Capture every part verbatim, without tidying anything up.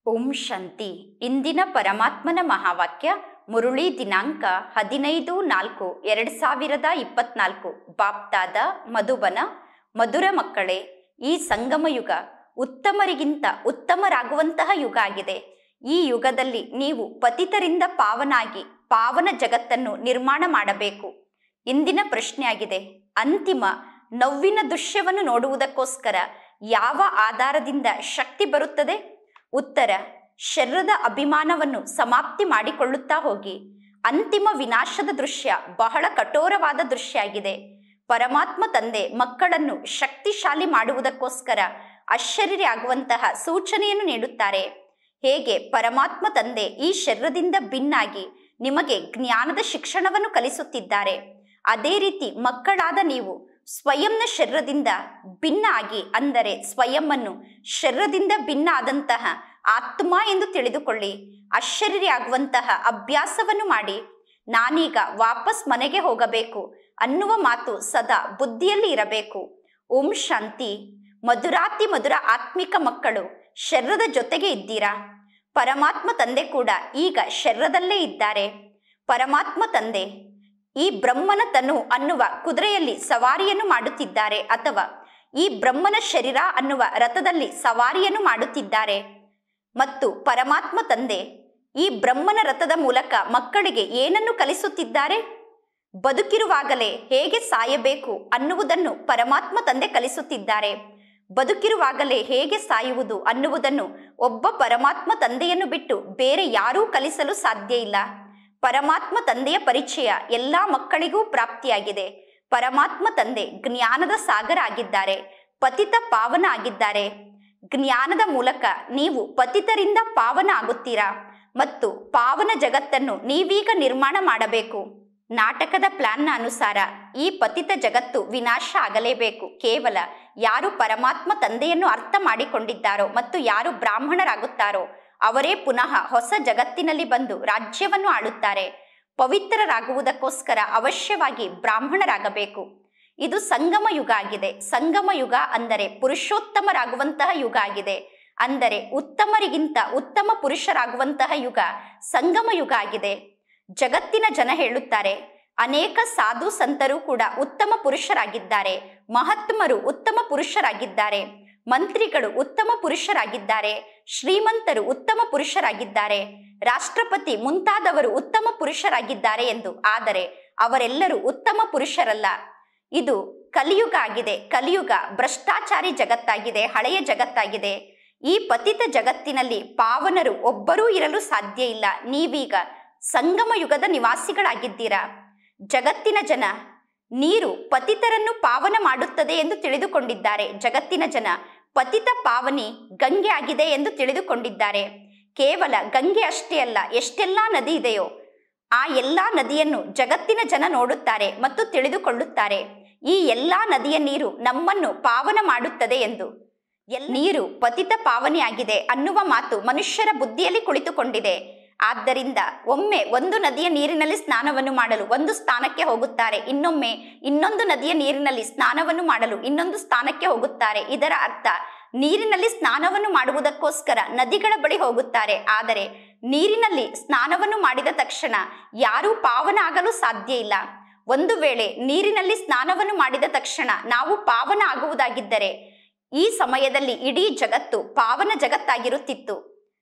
ಓಂ ಶಾಂತಿ. ಇಂದಿನ ಪರಮಾತ್ಮನ ಮಹಾವಾಕ್ಯ ಮುರುಳಿ ದಿನಾಂಕ ಹದಿನೈದು ನಾಲ್ಕು ಎರಡು ಸಾವಿರದ ಇಪ್ಪತ್ನಾಲ್ಕು. ಬಾಪ್ತಾದ ಮಧುಬನ. ಮಧುರ ಮಕ್ಕಳೇ, ಈ ಸಂಗಮ ಯುಗ ಉತ್ತಮರಿಗಿಂತ ಉತ್ತಮರಾಗುವಂತಹ ಯುಗ ಆಗಿದೆ. ಈ ಯುಗದಲ್ಲಿ ನೀವು ಪತಿತರಿಂದ ಪಾವನಾಗಿ ಪಾವನ ಜಗತ್ತನ್ನು ನಿರ್ಮಾಣ ಮಾಡಬೇಕು. ಇಂದಿನ ಪ್ರಶ್ನೆಯಾಗಿದೆ, ಅಂತಿಮ ನವ್ವಿನ ದೃಶ್ಯವನ್ನು ನೋಡುವುದಕ್ಕೋಸ್ಕರ ಯಾವ ಆಧಾರದಿಂದ ಶಕ್ತಿ ಬರುತ್ತದೆ? ಉತ್ತರ, ಶರೀರದ ಅಭಿಮಾನವನ್ನು ಸಮಾಪ್ತಿ ಮಾಡಿಕೊಳ್ಳುತ್ತಾ ಹೋಗಿ. ಅಂತಿಮ ವಿನಾಶದ ದೃಶ್ಯ ಬಹಳ ಕಠೋರವಾದ ದೃಶ್ಯ ಆಗಿದೆ. ಪರಮಾತ್ಮ ತಂದೆ ಮಕ್ಕಳನ್ನು ಶಕ್ತಿಶಾಲಿ ಮಾಡುವುದಕ್ಕೋಸ್ಕರ ಅಶರೀರಿ ಆಗುವಂತಹ ಸೂಚನೆಯನ್ನು ನೀಡುತ್ತಾರೆ. ಹೇಗೆ ಪರಮಾತ್ಮ ತಂದೆ ಈ ಶರೀರದಿಂದ ಭಿನ್ನಾಗಿ ನಿಮಗೆ ಜ್ಞಾನದ ಶಿಕ್ಷಣವನ್ನು ಕಲಿಸುತ್ತಿದ್ದಾರೆ, ಅದೇ ರೀತಿ ಮಕ್ಕಳಾದ ನೀವು ಸ್ವಯಂನ ಶರೀರದಿಂದ ಭಿನ್ನ ಆಗಿ, ಅಂದರೆ ಸ್ವಯಂವನ್ನು ಶರೀರದಿಂದ ಭಿನ್ನ ಆದಂತಹ ಆತ್ಮ ಎಂದು ತಿಳಿದುಕೊಳ್ಳಿ. ಅಶರೀರಿ ಆಗುವಂತಹ ಅಭ್ಯಾಸವನ್ನು ಮಾಡಿ. ನಾನೀಗ ವಾಪಸ್ ಮನೆಗೆ ಹೋಗಬೇಕು ಅನ್ನುವ ಮಾತು ಸದಾ ಬುದ್ಧಿಯಲ್ಲಿ ಇರಬೇಕು. ಓಂ ಶಾಂತಿ. ಮಧುರಾತಿ ಮಧುರ ಆತ್ಮಿಕ ಮಕ್ಕಳು, ಶರೀರದ ಜೊತೆಗೆ ಇದ್ದೀರಾ. ಪರಮಾತ್ಮ ತಂದೆ ಕೂಡ ಈಗ ಶರೀರದಲ್ಲೇ ಇದ್ದಾರೆ. ಪರಮಾತ್ಮ ತಂದೆ ಈ ಬ್ರಹ್ಮನ ತನು ಅನ್ನುವ ಕುದುರೆಯಲ್ಲಿ ಸವಾರಿಯನ್ನು ಮಾಡುತ್ತಿದ್ದಾರೆ, ಅಥವಾ ಈ ಬ್ರಹ್ಮನ ಶರೀರ ಅನ್ನುವ ರಥದಲ್ಲಿ ಸವಾರಿಯನ್ನು ಮಾಡುತ್ತಿದ್ದಾರೆ. ಮತ್ತು ಪರಮಾತ್ಮ ತಂದೆ ಈ ಬ್ರಹ್ಮನ ರಥದ ಮೂಲಕ ಮಕ್ಕಳಿಗೆ ಏನನ್ನು ಕಲಿಸುತ್ತಿದ್ದಾರೆ? ಬದುಕಿರುವಾಗಲೇ ಹೇಗೆ ಸಾಯಬೇಕು ಅನ್ನುವುದನ್ನು ಪರಮಾತ್ಮ ತಂದೆ ಕಲಿಸುತ್ತಿದ್ದಾರೆ. ಬದುಕಿರುವಾಗಲೇ ಹೇಗೆ ಸಾಯುವುದು ಅನ್ನುವುದನ್ನು ಒಬ್ಬ ಪರಮಾತ್ಮ ತಂದೆಯನ್ನು ಬಿಟ್ಟು ಬೇರೆ ಯಾರೂ ಕಲಿಸಲು ಸಾಧ್ಯ ಇಲ್ಲ. ಪರಮಾತ್ಮ ತಂದೆಯ ಪರಿಚಯ ಎಲ್ಲ ಮಕ್ಕಳಿಗೂ ಪ್ರಾಪ್ತಿಯಾಗಿದೆ. ಪರಮಾತ್ಮ ತಂದೆ ಜ್ಞಾನದ ಸಾಗರ ಆಗಿದ್ದಾರೆ, ಪತಿತ ಪಾವನ ಆಗಿದ್ದಾರೆ. ಜ್ಞಾನದ ಮೂಲಕ ನೀವು ಪತಿತರಿಂದ ಪಾವನ ಆಗುತ್ತೀರಾ ಮತ್ತು ಪಾವನ ಜಗತ್ತನ್ನು ನೀವೀಗ ನಿರ್ಮಾಣ ಮಾಡಬೇಕು. ನಾಟಕದ ಪ್ಲಾನ್ನ ಅನುಸಾರ ಈ ಪತಿತ ಜಗತ್ತು ವಿನಾಶ ಆಗಲೇಬೇಕು. ಕೇವಲ ಯಾರು ಪರಮಾತ್ಮ ತಂದೆಯನ್ನು ಅರ್ಥ ಮಾಡಿಕೊಂಡಿದ್ದಾರೋ ಮತ್ತು ಯಾರು ಬ್ರಾಹ್ಮಣರಾಗುತ್ತಾರೋ ಅವರೇ ಪುನಃ ಹೊಸ ಜಗತ್ತಿನಲ್ಲಿ ಬಂದು ರಾಜ್ಯವನ್ನು ಆಳುತ್ತಾರೆ. ಪವಿತ್ರರಾಗುವುದಕ್ಕೋಸ್ಕರ ಅವಶ್ಯವಾಗಿ ಬ್ರಾಹ್ಮಣರಾಗಬೇಕು. ಇದು ಸಂಗಮ ಯುಗ ಆಗಿದೆ. ಸಂಗಮ ಯುಗ ಅಂದರೆ ಪುರುಷೋತ್ತಮರಾಗುವಂತಹ ಯುಗ ಆಗಿದೆ. ಅಂದರೆ ಉತ್ತಮರಿಗಿಂತ ಉತ್ತಮ ಪುರುಷರಾಗುವಂತಹ ಯುಗ ಸಂಗಮ ಯುಗ ಆಗಿದೆ. ಜಗತ್ತಿನ ಜನ ಹೇಳುತ್ತಾರೆ, ಅನೇಕ ಸಾಧು ಸಂತರು ಕೂಡ ಉತ್ತಮ ಪುರುಷರಾಗಿದ್ದಾರೆ, ಮಹಾತ್ಮರು ಉತ್ತಮ ಪುರುಷರಾಗಿದ್ದಾರೆ, ಮಂತ್ರಿಗಳು ಉತ್ತಮ ಪುರುಷರಾಗಿದ್ದಾರೆ, ಶ್ರೀಮಂತರು ಉತ್ತಮ ಪುರುಷರಾಗಿದ್ದಾರೆ, ರಾಷ್ಟ್ರಪತಿ ಮುಂತಾದವರು ಉತ್ತಮ ಪುರುಷರಾಗಿದ್ದಾರೆ ಎಂದು. ಆದರೆ ಅವರೆಲ್ಲರೂ ಉತ್ತಮ ಪುರುಷರಲ್ಲ. ಇದು ಕಲಿಯುಗ ಆಗಿದೆ. ಕಲಿಯುಗ ಭ್ರಷ್ಟಾಚಾರಿ ಜಗತ್ತಾಗಿದೆ, ಹಳೆಯ ಜಗತ್ತಾಗಿದೆ. ಈ ಪತಿತ ಜಗತ್ತಿನಲ್ಲಿ ಪಾವನರು ಒಬ್ಬರೂ ಇರಲು ಸಾಧ್ಯ ಇಲ್ಲ. ನೀವೀಗ ಸಂಗಮ ಯುಗದ ನಿವಾಸಿಗಳಾಗಿದ್ದೀರಾ. ಜಗತ್ತಿನ ಜನ ನೀರು ಪತಿತರನ್ನು ಪಾವನ ಮಾಡುತ್ತದೆ ಎಂದು ತಿಳಿದುಕೊಂಡಿದ್ದಾರೆ. ಜಗತ್ತಿನ ಜನ ಪತಿತ ಪಾವನಿ ಗಂಗೆ ಆಗಿದೆ ಎಂದು ತಿಳಿದುಕೊಂಡಿದ್ದಾರೆ. ಕೇವಲ ಗಂಗೆ ಅಷ್ಟೇ ಅಲ್ಲ, ಎಷ್ಟೆಲ್ಲ ನದಿ ಇದೆಯೋ ಆ ಎಲ್ಲಾ ನದಿಯನ್ನು ಜಗತ್ತಿನ ಜನ ನೋಡುತ್ತಾರೆ ಮತ್ತು ತಿಳಿದುಕೊಳ್ಳುತ್ತಾರೆ. ಈ ಎಲ್ಲಾ ನದಿಯ ನೀರು ನಮ್ಮನ್ನು ಪಾವನ ಮಾಡುತ್ತದೆ ಎಂದು. ನೀರು ಪತಿತ ಪಾವನಿಯಾಗಿದೆ ಅನ್ನುವ ಮಾತು ಮನುಷ್ಯರ ಬುದ್ಧಿಯಲ್ಲಿ ಕುಳಿತುಕೊಂಡಿದೆ. ಆದ್ದರಿಂದ ಒಮ್ಮೆ ಒಂದು ನದಿಯ ನೀರಿನಲ್ಲಿ ಸ್ನಾನವನ್ನು ಮಾಡಲು ಒಂದು ಸ್ಥಾನಕ್ಕೆ ಹೋಗುತ್ತಾರೆ, ಇನ್ನೊಮ್ಮೆ ಇನ್ನೊಂದು ನದಿಯ ನೀರಿನಲ್ಲಿ ಸ್ನಾನವನ್ನು ಮಾಡಲು ಇನ್ನೊಂದು ಸ್ಥಾನಕ್ಕೆ ಹೋಗುತ್ತಾರೆ. ಇದರ ಅರ್ಥ ನೀರಿನಲ್ಲಿ ಸ್ನಾನವನ್ನು ಮಾಡುವುದಕ್ಕೋಸ್ಕರ ನದಿಗಳ ಬಳಿ ಹೋಗುತ್ತಾರೆ. ಆದರೆ ನೀರಿನಲ್ಲಿ ಸ್ನಾನವನ್ನು ಮಾಡಿದ ತಕ್ಷಣ ಯಾರೂ ಪಾವನ ಆಗಲು ಸಾಧ್ಯ ಇಲ್ಲ. ಒಂದು ವೇಳೆ ನೀರಿನಲ್ಲಿ ಸ್ನಾನವನ್ನು ಮಾಡಿದ ತಕ್ಷಣ ನಾವು ಪಾವನ ಆಗುವುದಾಗಿದ್ದರೆ ಈ ಸಮಯದಲ್ಲಿ ಇಡೀ ಜಗತ್ತು ಪಾವನ ಜಗತ್ತಾಗಿರುತ್ತಿತ್ತು.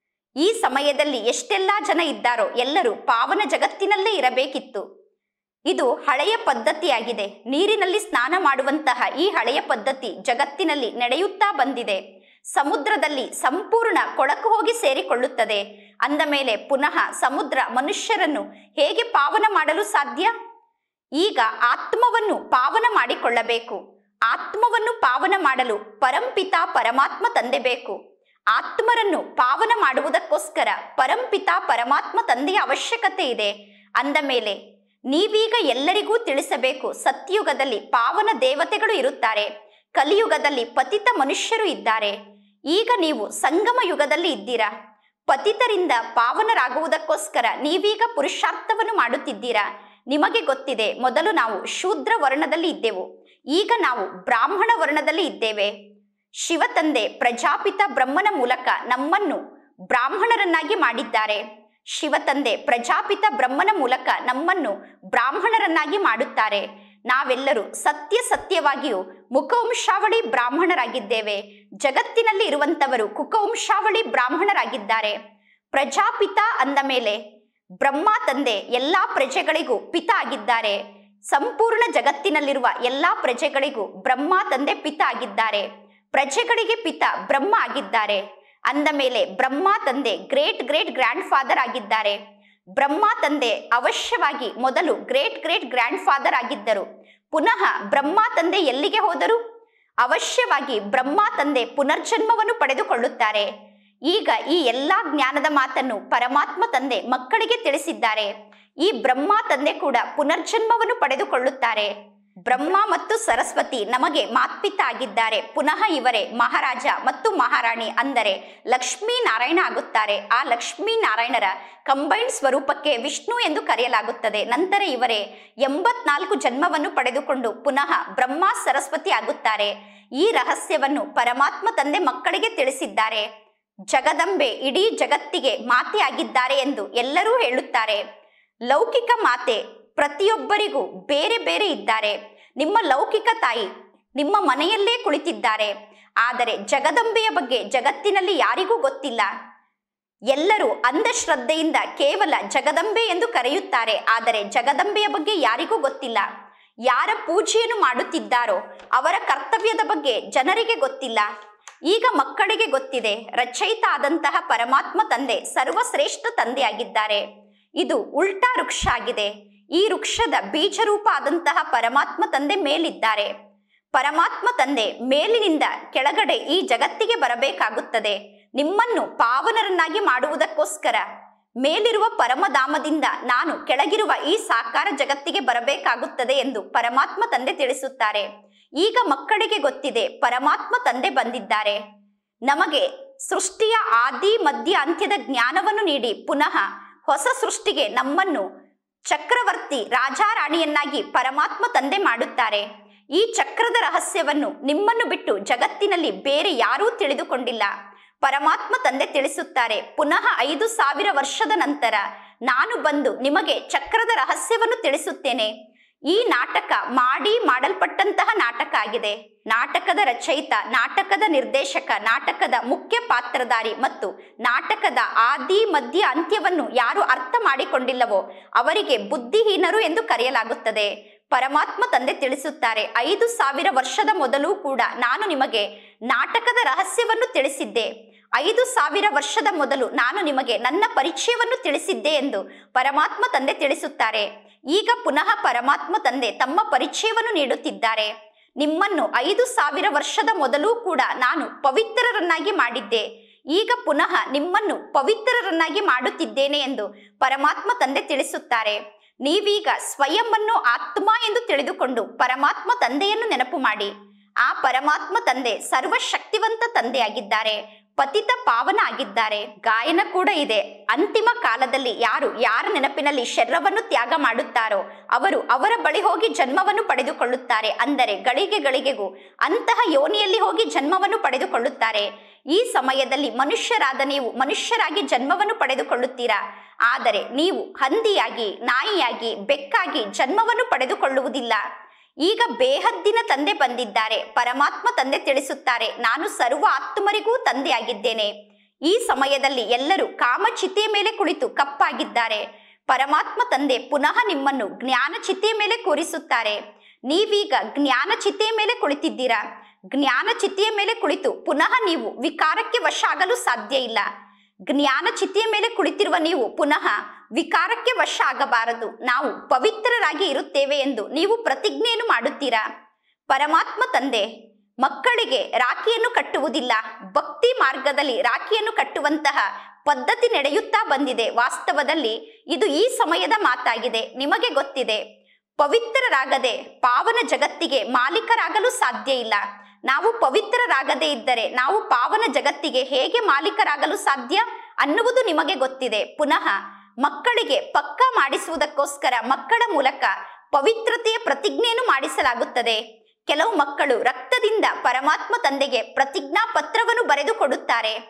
ಈ ಸಮಯದಲ್ಲಿ ಎಷ್ಟೆಲ್ಲ ಜನ ಇದ್ದಾರೋ ಎಲ್ಲರೂ ಪಾವನ ಜಗತ್ತಿನಲ್ಲೇ ಇರಬೇಕಿತ್ತು. ಇದು ಹಳೆಯ ಪದ್ಧತಿಯಾಗಿದೆ. ನೀರಿನಲ್ಲಿ ಸ್ನಾನ ಮಾಡುವಂತಹ ಈ ಹಳೆಯ ಪದ್ಧತಿ ಜಗತ್ತಿನಲ್ಲಿ ನಡೆಯುತ್ತಾ ಬಂದಿದೆ. ಸಮುದ್ರದಲ್ಲಿ ಸಂಪೂರ್ಣ ಕೊಳಕು ಹೋಗಿ ಸೇರಿಕೊಳ್ಳುತ್ತದೆ. ಅಂದ ಮೇಲೆ ಪುನಃ ಸಮುದ್ರ ಮನುಷ್ಯರನ್ನು ಹೇಗೆ ಪಾವನ ಮಾಡಲು ಸಾಧ್ಯ? ಈಗ ಆತ್ಮವನ್ನು ಪಾವನ ಮಾಡಿಕೊಳ್ಳಬೇಕು. ಆತ್ಮವನ್ನು ಪಾವನ ಮಾಡಲು ಪರಂಪಿತ ಪರಮಾತ್ಮ ತಂದೆ ಬೇಕು. ಆತ್ಮರನ್ನು ಪಾವನ ಮಾಡುವುದಕ್ಕೋಸ್ಕರ ಪರಂಪಿತ ಪರಮಾತ್ಮ ತಂದೆಯ ಅವಶ್ಯಕತೆ ಇದೆ. ಅಂದ ಮೇಲೆ ನೀವೀಗ ಎಲ್ಲರಿಗೂ ತಿಳಿಸಬೇಕು, ಸತ್ಯುಗದಲ್ಲಿ ಪಾವನ ದೇವತೆಗಳು ಇರುತ್ತಾರೆ, ಕಲಿಯುಗದಲ್ಲಿ ಪತಿತ ಮನುಷ್ಯರು ಇದ್ದಾರೆ. ಈಗ ನೀವು ಸಂಗಮ ಯುಗದಲ್ಲಿ ಇದ್ದೀರಾ. ಪತಿತರಿಂದ ಪಾವನರಾಗುವುದಕ್ಕೋಸ್ಕರ ನೀವೀಗ ಪುರುಷಾರ್ಥವನ್ನು ಮಾಡುತ್ತಿದ್ದೀರಾ. ನಿಮಗೆ ಗೊತ್ತಿದೆ, ಮೊದಲು ನಾವು ಶೂದ್ರ ವರ್ಣದಲ್ಲಿ ಇದ್ದೆವು, ಈಗ ನಾವು ಬ್ರಾಹ್ಮಣ ವರ್ಣದಲ್ಲಿ ಇದ್ದೇವೆ. ಶಿವತಂದೆ ಪ್ರಜಾಪಿತ ಬ್ರಹ್ಮನ ಮೂಲಕ ನಮ್ಮನ್ನು ಬ್ರಾಹ್ಮಣರನ್ನಾಗಿ ಮಾಡಿದ್ದಾರೆ. ಶಿವತಂದೆ ಪ್ರಜಾಪಿತ ಬ್ರಹ್ಮನ ಮೂಲಕ ನಮ್ಮನ್ನು ಬ್ರಾಹ್ಮಣರನ್ನಾಗಿ ಮಾಡುತ್ತಾರೆ. ನಾವೆಲ್ಲರೂ ಸತ್ಯ ಸತ್ಯವಾಗಿಯೂ ಮುಖವಂಶಾವಳಿ ಬ್ರಾಹ್ಮಣರಾಗಿದ್ದೇವೆ. ಜಗತ್ತಿನಲ್ಲಿ ಇರುವಂತವರು ಕುಕವಂಶಾವಳಿ ಬ್ರಾಹ್ಮಣರಾಗಿದ್ದಾರೆ. ಪ್ರಜಾಪಿತ ಅಂದ ಮೇಲೆ ಬ್ರಹ್ಮ ತಂದೆ ಎಲ್ಲಾ ಪ್ರಜೆಗಳಿಗೂ ಪಿತ ಆಗಿದ್ದಾರೆ. ಸಂಪೂರ್ಣ ಜಗತ್ತಿನಲ್ಲಿರುವ ಎಲ್ಲಾ ಪ್ರಜೆಗಳಿಗೂ ಬ್ರಹ್ಮ ತಂದೆ ಪಿತ ಆಗಿದ್ದಾರೆ. ಪ್ರಜೆಗಳಿಗೆ ಪಿತ ಬ್ರಹ್ಮ ಆಗಿದ್ದಾರೆ. ಅಂದ ಮೇಲೆ ಬ್ರಹ್ಮ ತಂದೆ ಗ್ರೇಟ್ ಗ್ರೇಟ್ ಗ್ರ್ಯಾಂಡ್ ಫಾದರ್ ಆಗಿದ್ದಾರೆ. ಬ್ರಹ್ಮ ತಂದೆ ಅವಶ್ಯವಾಗಿ ಮೊದಲು ಗ್ರೇಟ್ ಗ್ರೇಟ್ ಗ್ರ್ಯಾಂಡ್ ಫಾದರ್ ಆಗಿದ್ದರು. ಪುನಃ ಬ್ರಹ್ಮ ತಂದೆ ಎಲ್ಲಿಗೆ ಹೋದರು? ಅವಶ್ಯವಾಗಿ ಬ್ರಹ್ಮ ತಂದೆ ಪುನರ್ಜನ್ಮವನ್ನು ಪಡೆದುಕೊಳ್ಳುತ್ತಾರೆ. ಈಗ ಈ ಎಲ್ಲಾ ಜ್ಞಾನದ ಮಾತನ್ನು ಪರಮಾತ್ಮ ತಂದೆ ಮಕ್ಕಳಿಗೆ ತಿಳಿಸಿದ್ದಾರೆ. ಈ ಬ್ರಹ್ಮ ತಂದೆ ಕೂಡ ಪುನರ್ಜನ್ಮವನ್ನು ಪಡೆದುಕೊಳ್ಳುತ್ತಾರೆ. ಬ್ರಹ್ಮ ಮತ್ತು ಸರಸ್ವತಿ ನಮಗೆ ಮಾತ್ಪಿತ ಆಗಿದ್ದಾರೆ. ಪುನಃ ಇವರೇ ಮಹಾರಾಜ ಮತ್ತು ಮಹಾರಾಣಿ ಅಂದರೆ ಲಕ್ಷ್ಮೀ ನಾರಾಯಣ ಆಗುತ್ತಾರೆ. ಆ ಲಕ್ಷ್ಮೀ ನಾರಾಯಣರ ಕಂಬೈನ್ಡ್ ಸ್ವರೂಪಕ್ಕೆ ವಿಷ್ಣು ಎಂದು ಕರೆಯಲಾಗುತ್ತದೆ. ನಂತರ ಇವರೇ ಎಂಬತ್ನಾಲ್ಕು ಜನ್ಮವನ್ನು ಪಡೆದುಕೊಂಡು ಪುನಃ ಬ್ರಹ್ಮ ಸರಸ್ವತಿ ಆಗುತ್ತಾರೆ. ಈ ರಹಸ್ಯವನ್ನು ಪರಮಾತ್ಮ ತಂದೆ ಮಕ್ಕಳಿಗೆ ತಿಳಿಸಿದ್ದಾರೆ. ಜಗದಂಬೆ ಇಡೀ ಜಗತ್ತಿಗೆ ಮಾತೆ ಆಗಿದ್ದಾರೆ ಎಂದು ಎಲ್ಲರೂ ಹೇಳುತ್ತಾರೆ. ಲೌಕಿಕ ಮಾತೆ ಪ್ರತಿಯೊಬ್ಬರಿಗೂ ಬೇರೆ ಬೇರೆ ಇದ್ದಾರೆ. ನಿಮ್ಮ ಲೌಕಿಕ ತಾಯಿ ನಿಮ್ಮ ಮನೆಯಲ್ಲೇ ಕುಳಿತಿದ್ದಾರೆ. ಆದರೆ ಜಗದಂಬೆಯ ಬಗ್ಗೆ ಜಗತ್ತಿನಲ್ಲಿ ಯಾರಿಗೂ ಗೊತ್ತಿಲ್ಲ. ಎಲ್ಲರೂ ಅಂಧಶ್ರದ್ಧೆಯಿಂದ ಕೇವಲ ಜಗದಂಬೆ ಎಂದು ಕರೆಯುತ್ತಾರೆ. ಆದರೆ ಜಗದಂಬೆಯ ಬಗ್ಗೆ ಯಾರಿಗೂ ಗೊತ್ತಿಲ್ಲ. ಯಾರ ಪೂಜೆಯನ್ನು ಮಾಡುತ್ತಿದ್ದಾರೋ ಅವರ ಕರ್ತವ್ಯದ ಬಗ್ಗೆ ಜನರಿಗೆ ಗೊತ್ತಿಲ್ಲ. ಈಗ ಮಕ್ಕಳಿಗೆ ಗೊತ್ತಿದೆ. ರಚಯಿತ ಆದಂತಹ ಪರಮಾತ್ಮ ತಂದೆ ಸರ್ವಶ್ರೇಷ್ಠ ತಂದೆಯಾಗಿದ್ದಾರೆ. ಇದು ಉಲ್ಟಾ ವೃಕ್ಷ ಆಗಿದೆ. ಈ ವೃಕ್ಷದ ಬೀಜರೂಪ ಆದಂತಹ ಪರಮಾತ್ಮ ತಂದೆ ಮೇಲಿದ್ದಾರೆ. ಪರಮಾತ್ಮ ತಂದೆ ಮೇಲಿನಿಂದ ಕೆಳಗಡೆ ಈ ಜಗತ್ತಿಗೆ ಬರಬೇಕಾಗುತ್ತದೆ. ನಿಮ್ಮನ್ನು ಪಾವನರನ್ನಾಗಿ ಮಾಡುವುದಕ್ಕೋಸ್ಕರ ಮೇಲಿರುವ ಪರಮಧಾಮದಿಂದ ನಾನು ಕೆಳಗಿರುವ ಈ ಸಾಕಾರ ಜಗತ್ತಿಗೆ ಬರಬೇಕಾಗುತ್ತದೆ ಎಂದು ಪರಮಾತ್ಮ ತಂದೆ ತಿಳಿಸುತ್ತಾರೆ. ಈಗ ಮಕ್ಕಳಿಗೆ ಗೊತ್ತಿದೆ, ಪರಮಾತ್ಮ ತಂದೆ ಬಂದಿದ್ದಾರೆ. ನಮಗೆ ಸೃಷ್ಟಿಯ ಆದಿ ಮಧ್ಯ ಅಂತ್ಯದ ಜ್ಞಾನವನ್ನು ನೀಡಿ ಪುನಃ ಹೊಸ ಸೃಷ್ಟಿಗೆ ನಮ್ಮನ್ನು ಚಕ್ರವರ್ತಿ ರಾಜಾರಾಣಿಯನ್ನಾಗಿ ಪರಮಾತ್ಮ ತಂದೆ ಮಾಡುತ್ತಾರೆ. ಈ ಚಕ್ರದ ರಹಸ್ಯವನ್ನು ನಿಮ್ಮನ್ನು ಬಿಟ್ಟು ಜಗತ್ತಿನಲ್ಲಿ ಬೇರೆ ಯಾರೂ ತಿಳಿದುಕೊಂಡಿಲ್ಲ. ಪರಮಾತ್ಮ ತಂದೆ ತಿಳಿಸುತ್ತಾರೆ, ಪುನಃ ಐದು ಸಾವಿರ ವರ್ಷದ ನಂತರ ನಾನು ಬಂದು ನಿಮಗೆ ಚಕ್ರದ ರಹಸ್ಯವನ್ನು ತಿಳಿಸುತ್ತೇನೆ. ಈ ನಾಟಕ ಮಾಡಿ ಮಾಡಲ್ಪಟ್ಟಂತಹ ನಾಟಕ ಆಗಿದೆ. ನಾಟಕದ ರಚಯಿತ, ನಾಟಕದ ನಿರ್ದೇಶಕ, ನಾಟಕದ ಮುಖ್ಯ ಪಾತ್ರಧಾರಿ ಮತ್ತು ನಾಟಕದ ಆದಿ ಮಧ್ಯ ಅಂತ್ಯವನ್ನು ಯಾರು ಅರ್ಥ ಮಾಡಿಕೊಂಡಿಲ್ಲವೋ ಅವರಿಗೆ ಬುದ್ಧಿಹೀನರು ಎಂದು ಕರೆಯಲಾಗುತ್ತದೆ. ಪರಮಾತ್ಮ ತಂದೆ ತಿಳಿಸುತ್ತಾರೆ, ಐದು ಸಾವಿರ ವರ್ಷದ ಮೊದಲು ಕೂಡ ನಾನು ನಿಮಗೆ ನಾಟಕದ ರಹಸ್ಯವನ್ನು ತಿಳಿಸಿದ್ದೆ. ಐದು ಸಾವಿರ ವರ್ಷದ ಮೊದಲು ನಾನು ನಿಮಗೆ ನನ್ನ ಪರಿಚಯವನ್ನು ತಿಳಿಸಿದ್ದೆ ಎಂದು ಪರಮಾತ್ಮ ತಂದೆ ತಿಳಿಸುತ್ತಾರೆ. ಈಗ ಪುನಃ ಪರಮಾತ್ಮ ತಂದೆ ತಮ್ಮ ಪರಿಚಯವನ್ನು ನೀಡುತ್ತಿದ್ದಾರೆ. ನಿಮ್ಮನ್ನು ಐದು ಸಾವಿರ ವರ್ಷದ ಮೊದಲು ಕೂಡ ನಾನು ಪವಿತ್ರರನ್ನಾಗಿ ಮಾಡಿದ್ದೆ. ಈಗ ಪುನಃ ನಿಮ್ಮನ್ನು ಪವಿತ್ರರನ್ನಾಗಿ ಮಾಡುತ್ತಿದ್ದೇನೆ ಎಂದು ಪರಮಾತ್ಮ ತಂದೆ ತಿಳಿಸುತ್ತಾರೆ. ನೀವೀಗ ಸ್ವಯಂವನ್ನು ಆತ್ಮ ಎಂದು ತಿಳಿದುಕೊಂಡು ಪರಮಾತ್ಮ ತಂದೆಯನ್ನು ನೆನಪು ಮಾಡಿ. ಆ ಪರಮಾತ್ಮ ತಂದೆ ಸರ್ವಶಕ್ತಿವಂತ ತಂದೆಯಾಗಿದ್ದಾರೆ. ಪತಿತ ಪಾವನ ಆಗಿದ್ದಾರೆ. ಗಾಯನ ಕೂಡ ಇದೆ. ಅಂತಿಮ ಕಾಲದಲ್ಲಿ ಯಾರು ಯಾರ ನೆನಪಿನಲ್ಲಿ ಶರೀರವನ್ನು ತ್ಯಾಗ ಮಾಡುತ್ತಾರೋ ಅವರು ಅವರ ಬಳಿ ಹೋಗಿ ಜನ್ಮವನ್ನು ಪಡೆದುಕೊಳ್ಳುತ್ತಾರೆ. ಅಂದರೆ ಗಳಿಗೆ ಗಳಿಗೆಗೂ ಅಂತಹ ಯೋನಿಯಲ್ಲಿ ಹೋಗಿ ಜನ್ಮವನ್ನು ಪಡೆದುಕೊಳ್ಳುತ್ತಾರೆ. ಈ ಸಮಯದಲ್ಲಿ ಮನುಷ್ಯರಾದ ನೀವು ಮನುಷ್ಯರಾಗಿ ಜನ್ಮವನ್ನು ಪಡೆದುಕೊಳ್ಳುತ್ತೀರಾ. ಆದರೆ ನೀವು ಹಂದಿಯಾಗಿ, ನಾಯಿಯಾಗಿ, ಬೆಕ್ಕಾಗಿ ಜನ್ಮವನ್ನು ಪಡೆದುಕೊಳ್ಳುವುದಿಲ್ಲ. ಈಗ ಬೇಹದ್ದಿನ ತಂದೆ ಬಂದಿದ್ದಾರೆ. ಪರಮಾತ್ಮ ತಂದೆ ತಿಳಿಸುತ್ತಾರೆ, ನಾನು ಸರ್ವ ಆತ್ಮರಿಗೂ ತಂದೆಯಾಗಿದ್ದೇನೆ. ಈ ಸಮಯದಲ್ಲಿ ಎಲ್ಲರೂ ಕಾಮಚಿತೆಯ ಮೇಲೆ ಕುಳಿತು ಕಪ್ಪಾಗಿದ್ದಾರೆ. ಪರಮಾತ್ಮ ತಂದೆ ಪುನಃ ನಿಮ್ಮನ್ನು ಜ್ಞಾನ ಚಿತೆಯ ಮೇಲೆ ಕೂರಿಸುತ್ತಾರೆ. ನೀವೀಗ ಜ್ಞಾನ ಚಿತೆಯ ಮೇಲೆ ಕುಳಿತಿದ್ದೀರಾ. ಜ್ಞಾನ ಚಿತೆಯ ಮೇಲೆ ಕುಳಿತು ಪುನಃ ನೀವು ವಿಕಾರಕ್ಕೆ ವಶ ಆಗಲು ಸಾಧ್ಯ ಇಲ್ಲ. ಜ್ಞಾನ ಚಿತೆಯ ಮೇಲೆ ಕುಳಿತಿರುವ ನೀವು ಪುನಃ ವಿಕಾರಕ್ಕೆ ವಶ ಆಗಬಾರದು. ನಾವು ಪವಿತ್ರರಾಗಿ ಇರುತ್ತೇವೆ ಎಂದು ನೀವು ಪ್ರತಿಜ್ಞೆಯನ್ನು ಮಾಡುತ್ತೀರಾ. ಪರಮಾತ್ಮ ತಂದೆ ಮಕ್ಕಳಿಗೆ ರಾಖಿಯನ್ನು ಕಟ್ಟುವುದಿಲ್ಲ. ಭಕ್ತಿ ಮಾರ್ಗದಲ್ಲಿ ರಾಖಿಯನ್ನು ಕಟ್ಟುವಂತಹ ಪದ್ಧತಿ ನಡೆಯುತ್ತಾ ಬಂದಿದೆ. ವಾಸ್ತವದಲ್ಲಿ ಇದು ಈ ಸಮಯದ ಮಾತಾಗಿದೆ. ನಿಮಗೆ ಗೊತ್ತಿದೆ, ಪವಿತ್ರರಾಗದೆ ಪಾವನ ಜಗತ್ತಿಗೆ ಮಾಲೀಕರಾಗಲು ಸಾಧ್ಯ ಇಲ್ಲ. ನಾವು ಪವಿತ್ರರಾಗದೇ ಇದ್ದರೆ ನಾವು ಪಾವನ ಜಗತ್ತಿಗೆ ಹೇಗೆ ಮಾಲೀಕರಾಗಲು ಸಾಧ್ಯ ಅನ್ನುವುದು ನಿಮಗೆ ಗೊತ್ತಿದೆ. ಪುನಃ ಮಕ್ಕಳಿಗೆ ಪಕ್ಕಾ ಮಾಡಿಸುವುದಕ್ಕೋಸ್ಕರ ಮಕ್ಕಳ ಮೂಲಕ ಪವಿತ್ರತೆಯ ಪ್ರತಿಜ್ಞೆಯನ್ನು ಮಾಡಿಸಲಾಗುತ್ತದೆ. ಕೆಲವು ಮಕ್ಕಳು ರಕ್ತದಿಂದ ಪರಮಾತ್ಮ ತಂದೆಗೆ ಪ್ರತಿಜ್ಞಾ ಪತ್ರವನ್ನು ಬರೆದು ಕೊಡುತ್ತಾರೆ.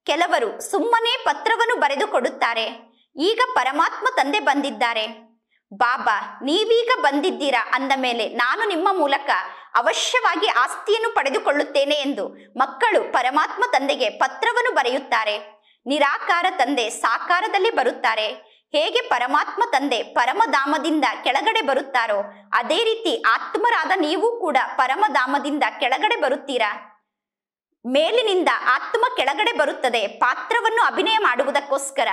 ಕೆಲವರು ಸುಮ್ಮನೆ ಪತ್ರವನ್ನು ಬರೆದು ಕೊಡುತ್ತಾರೆ. ಈಗ ಪರಮಾತ್ಮ ತಂದೆ ಬಂದಿದ್ದಾರೆ. ಬಾಬಾ ನೀವೀಗ ಬಂದಿದ್ದೀರಾ ಅಂದ ಮೇಲೆ ನಾನು ನಿಮ್ಮ ಮೂಲಕ ಅವಶ್ಯವಾಗಿ ಆಸ್ತಿಯನ್ನು ಪಡೆದುಕೊಳ್ಳುತ್ತೇನೆ ಎಂದು ಮಕ್ಕಳು ಪರಮಾತ್ಮ ತಂದೆಗೆ ಪತ್ರವನ್ನು ಬರೆಯುತ್ತಾರೆ. ನಿರಾಕಾರ ತಂದೆ ಸಾಕಾರದಲ್ಲಿ ಬರುತ್ತಾರೆ. ಹೇಗೆ ಪರಮಾತ್ಮ ತಂದೆ ಪರಮಧಾಮದಿಂದ ಕೆಳಗಡೆ ಬರುತ್ತಾರೋ ಅದೇ ರೀತಿ ಆತ್ಮರಾದ ನೀವು ಕೂಡ ಪರಮಧಾಮದಿಂದ ಕೆಳಗಡೆ ಬರುತ್ತೀರಾ. ಮೇಲಿನಿಂದ ಆತ್ಮ ಕೆಳಗಡೆ ಬರುತ್ತದೆ ಪಾತ್ರವನ್ನು ಅಭಿನಯ ಮಾಡುವುದಕ್ಕೋಸ್ಕರ.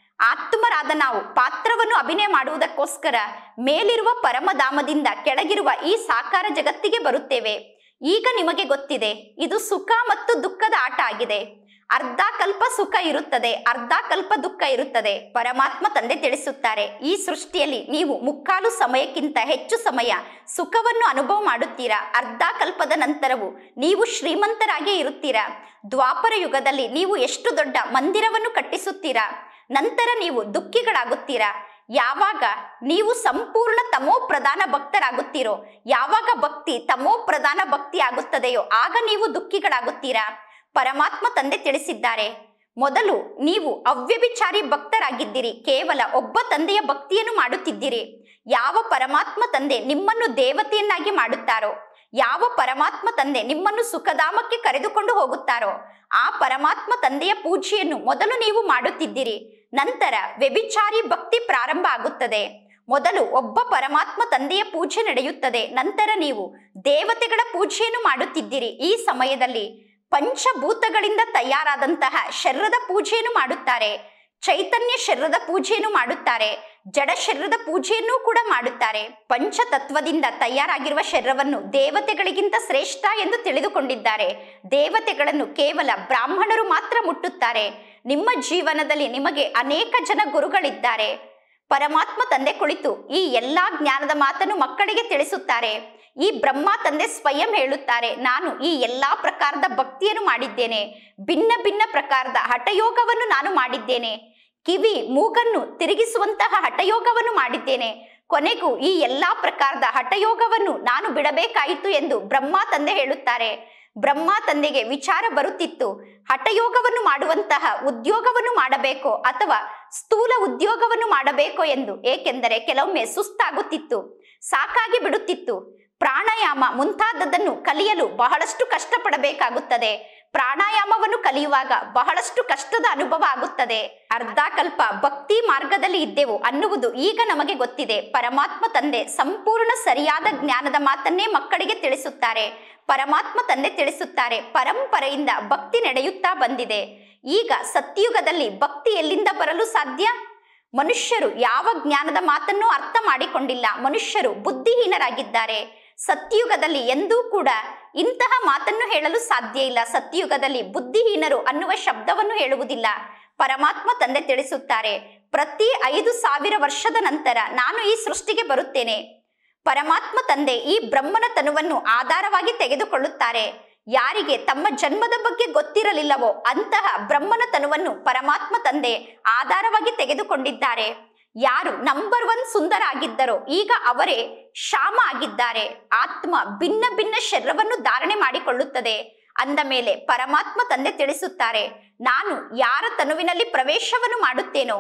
ಆತ್ಮರಾದ ನಾವು ಪಾತ್ರವನ್ನು ಅಭಿನಯ ಮಾಡುವುದಕ್ಕೋಸ್ಕರ ಮೇಲಿರುವ ಪರಮಧಾಮದಿಂದ ಕೆಳಗಿರುವ ಈ ಸಾಕಾರ ಜಗತ್ತಿಗೆ ಬರುತ್ತೇವೆ. ಈಗ ನಿಮಗೆ ಗೊತ್ತಿದೆ, ಇದು ಸುಖ ಮತ್ತು ದುಃಖದ ಆಟ ಆಗಿದೆ. ಅರ್ಧ ಕಲ್ಪ ಸುಖ ಇರುತ್ತದೆ, ಅರ್ಧ ಕಲ್ಪ ದುಃಖ ಇರುತ್ತದೆ. ಪರಮಾತ್ಮ ತಂದೆ ತಿಳಿಸುತ್ತಾರೆ, ಈ ಸೃಷ್ಟಿಯಲ್ಲಿ ನೀವು ಮುಕ್ಕಾಲು ಸಮಯಕ್ಕಿಂತ ಹೆಚ್ಚು ಸಮಯ ಸುಖವನ್ನು ಅನುಭವ ಮಾಡುತ್ತೀರಾ. ಅರ್ಧ ಕಲ್ಪದ ನಂತರವು ನೀವು ಶ್ರೀಮಂತರಾಗೇ ಇರುತ್ತೀರಾ. ದ್ವಾಪರ ಯುಗದಲ್ಲಿ ನೀವು ಎಷ್ಟು ದೊಡ್ಡ ಮಂದಿರವನ್ನು ಕಟ್ಟಿಸುತ್ತೀರಾ. ನಂತರ ನೀವು ದುಃಖಿಗಳಾಗುತ್ತೀರಾ. ಯಾವಾಗ ನೀವು ಸಂಪೂರ್ಣ ತಮೋ ಪ್ರಧಾನ ಭಕ್ತರಾಗುತ್ತೀರೋ, ಯಾವಾಗ ಭಕ್ತಿ ತಮೋ ಪ್ರಧಾನ ಭಕ್ತಿ ಆಗುತ್ತದೆಯೋ ಆಗ ನೀವು ದುಃಖಿಗಳಾಗುತ್ತೀರಾ. ಪರಮಾತ್ಮ ತಂದೆ ತಿಳಿಸಿದ್ದಾರೆ, ಮೊದಲು ನೀವು ಅವ್ಯಭಿಚಾರಿ ಭಕ್ತರಾಗಿದ್ದೀರಿ. ಕೇವಲ ಒಬ್ಬ ತಂದೆಯ ಭಕ್ತಿಯನ್ನು ಮಾಡುತ್ತಿದ್ದೀರಿ. ಯಾವ ಪರಮಾತ್ಮ ತಂದೆ ನಿಮ್ಮನ್ನು ದೇವತೆಯನ್ನಾಗಿ ಮಾಡುತ್ತಾರೋ, ಯಾವ ಪರಮಾತ್ಮ ತಂದೆ ನಿಮ್ಮನ್ನು ಸುಖಧಾಮಕ್ಕೆ ಕರೆದುಕೊಂಡು ಹೋಗುತ್ತಾರೋ ಆ ಪರಮಾತ್ಮ ತಂದೆಯ ಪೂಜೆಯನ್ನು ಮೊದಲು ನೀವು ಮಾಡುತ್ತಿದ್ದೀರಿ. ನಂತರ ವ್ಯಭಿಚಾರಿ ಭಕ್ತಿ ಪ್ರಾರಂಭ ಆಗುತ್ತದೆ. ಮೊದಲು ಒಬ್ಬ ಪರಮಾತ್ಮ ತಂದೆಯ ಪೂಜೆ ನಡೆಯುತ್ತದೆ. ನಂತರ ನೀವು ದೇವತೆಗಳ ಪೂಜೆಯನ್ನು ಮಾಡುತ್ತಿದ್ದೀರಿ. ಈ ಸಮಯದಲ್ಲಿ ಪಂಚಭೂತಗಳಿಂದ ತಯಾರಾದಂತಹ ಶರೀರದ ಪೂಜೆಯನ್ನು ಮಾಡುತ್ತಾರೆ. ಚೈತನ್ಯ ಶರೀರದ ಪೂಜೆಯನ್ನು ಮಾಡುತ್ತಾರೆ. ಜಡ ಶರೀರದ ಪೂಜೆಯನ್ನು ಕೂಡ ಮಾಡುತ್ತಾರೆ. ಪಂಚತತ್ವದಿಂದ ತಯಾರಾಗಿರುವ ಶರೀರವನ್ನು ದೇವತೆಗಳಿಗಿಂತ ಶ್ರೇಷ್ಠ ಎಂದು ತಿಳಿದುಕೊಂಡಿದ್ದಾರೆ. ದೇವತೆಗಳನ್ನು ಕೇವಲ ಬ್ರಾಹ್ಮಣರು ಮಾತ್ರ ಮುಟ್ಟುತ್ತಾರೆ. ನಿಮ್ಮ ಜೀವನದಲ್ಲಿ ನಿಮಗೆ ಅನೇಕ ಜನ ಗುರುಗಳಿದ್ದಾರೆ. ಪರಮಾತ್ಮ ತಂದೆ ಕುಳಿತು ಈ ಎಲ್ಲಾ ಜ್ಞಾನದ ಮಾತನ್ನು ಮಕ್ಕಳಿಗೆ ತಿಳಿಸುತ್ತಾರೆ. ಈ ಬ್ರಹ್ಮ ತಂದೆ ಸ್ವಯಂ ಹೇಳುತ್ತಾರೆ, ನಾನು ಈ ಎಲ್ಲಾ ಪ್ರಕಾರದ ಭಕ್ತಿಯನ್ನು ಮಾಡಿದ್ದೇನೆ. ಭಿನ್ನ ಭಿನ್ನ ಪ್ರಕಾರದ ಹಠಯೋಗವನ್ನು ನಾನು ಮಾಡಿದ್ದೇನೆ. ಕಿವಿ ಮೂಗನ್ನು ತಿರುಗಿಸುವಂತಹ ಹಠಯೋಗವನ್ನು ಮಾಡಿದ್ದೇನೆ. ಕೊನೆಗೂ ಈ ಎಲ್ಲಾ ಪ್ರಕಾರದ ಹಠಯೋಗವನ್ನು ನಾನು ಬಿಡಬೇಕಾಯಿತು ಎಂದು ಬ್ರಹ್ಮ ತಂದೆ ಹೇಳುತ್ತಾರೆ. ಬ್ರಹ್ಮ ತಂದೆಗೆ ವಿಚಾರ ಬರುತ್ತಿತ್ತು, ಹಠಯೋಗವನ್ನು ಮಾಡುವಂತಹ ಉದ್ಯೋಗವನ್ನು ಮಾಡಬೇಕೋ ಅಥವಾ ಸ್ಥೂಲ ಉದ್ಯೋಗವನ್ನು ಮಾಡಬೇಕೋ ಎಂದು. ಏಕೆಂದರೆ ಕೆಲವೊಮ್ಮೆ ಸುಸ್ತಾಗುತ್ತಿತ್ತು, ಸಾಕಾಗಿ ಬಿಡುತ್ತಿತ್ತು. ಪ್ರಾಣಾಯಾಮ ಮುಂತಾದದ್ದನ್ನು ಕಲಿಯಲು ಬಹಳಷ್ಟು ಕಷ್ಟಪಡಬೇಕಾಗುತ್ತದೆ. ಪ್ರಾಣಾಯಾಮವನ್ನು ಕಲಿಯುವಾಗ ಬಹಳಷ್ಟು ಕಷ್ಟದ ಅನುಭವ ಆಗುತ್ತದೆ. ಅರ್ಧ ಕಲ್ಪ ಭಕ್ತಿ ಮಾರ್ಗದಲ್ಲಿ ಇದ್ದೆವು ಅನ್ನುವುದು ಈಗ ನಮಗೆ ಗೊತ್ತಿದೆ. ಪರಮಾತ್ಮ ತಂದೆ ಸಂಪೂರ್ಣ ಸರಿಯಾದ ಜ್ಞಾನದ ಮಾತನ್ನೇ ಮಕ್ಕಳಿಗೆ ತಿಳಿಸುತ್ತಾರೆ. ಪರಮಾತ್ಮ ತಂದೆ ತಿಳಿಸುತ್ತಾರೆ, ಪರಂಪರೆಯಿಂದ ಭಕ್ತಿ ನಡೆಯುತ್ತಾ ಬಂದಿದೆ. ಈಗ ಸತ್ಯುಗದಲ್ಲಿ ಭಕ್ತಿ ಎಲ್ಲಿಂದ ಬರಲು ಸಾಧ್ಯ? ಮನುಷ್ಯರು ಯಾವ ಜ್ಞಾನದ ಮಾತನ್ನೂ ಅರ್ಥ ಮಾಡಿಕೊಂಡಿಲ್ಲ. ಮನುಷ್ಯರು ಬುದ್ಧಿಹೀನರಾಗಿದ್ದಾರೆ. ಸತ್ಯುಗದಲ್ಲಿ ಎಂದೂ ಕೂಡ ಇಂತಹ ಮಾತನ್ನು ಹೇಳಲು ಸಾಧ್ಯ ಇಲ್ಲ. ಸತ್ಯುಗದಲ್ಲಿ ಬುದ್ಧಿಹೀನರು ಅನ್ನುವ ಶಬ್ದವನ್ನು ಹೇಳುವುದಿಲ್ಲ. ಪರಮಾತ್ಮ ತಂದೆ ತಿಳಿಸುತ್ತಾರೆ, ಪ್ರತಿ ಐದು ಸಾವಿರ ವರ್ಷದ ನಂತರ ನಾನು ಈ ಸೃಷ್ಟಿಗೆ ಬರುತ್ತೇನೆ. ಪರಮಾತ್ಮ ತಂದೆ ಈ ಬ್ರಹ್ಮನ ತನುವನ್ನು ಆಧಾರವಾಗಿ ತೆಗೆದುಕೊಳ್ಳುತ್ತಾರೆ. ಯಾರಿಗೆ ತಮ್ಮ ಜನ್ಮದ ಬಗ್ಗೆ ಗೊತ್ತಿರಲಿಲ್ಲವೋ ಅಂತಹ ಬ್ರಹ್ಮನ ತನುವನ್ನು ಪರಮಾತ್ಮ ತಂದೆ ಆಧಾರವಾಗಿ ತೆಗೆದುಕೊಂಡಿದ್ದಾರೆ. ಯಾರು ನಂಬರ್ ಒನ್ ಸುಂದರ ಆಗಿದ್ದರೋ ಈಗ ಅವರೇ ಶಾಮ ಆಗಿದ್ದಾರೆ. ಆತ್ಮ ಭಿನ್ನ ಭಿನ್ನ ಶರೀರವನ್ನು ಧಾರಣೆ ಮಾಡಿಕೊಳ್ಳುತ್ತದೆ. ಅಂದ ಮೇಲೆ ಪರಮಾತ್ಮ ತಂದೆ ತಿಳಿಸುತ್ತಾರೆ, ನಾನು ಯಾರ ತನುವಿನಲ್ಲಿ ಪ್ರವೇಶವನ್ನು ಮಾಡುತ್ತೇನೋ